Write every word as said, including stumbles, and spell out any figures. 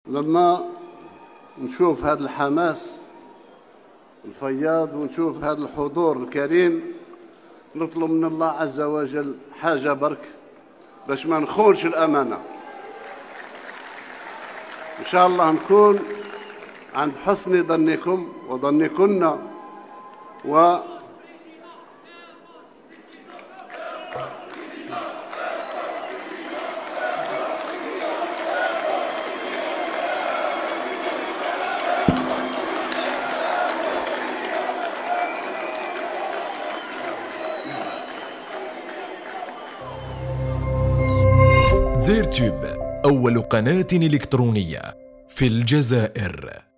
لما نشوف هذا الحماس الفياض ونشوف هذا الحضور الكريم نطلب من الله عز وجل حاجة برك باش ما نخونش الأمانة. إن شاء الله نكون عند حسن ظنكم وظنكن، و زيرتيوب أول قناة إلكترونية في الجزائر.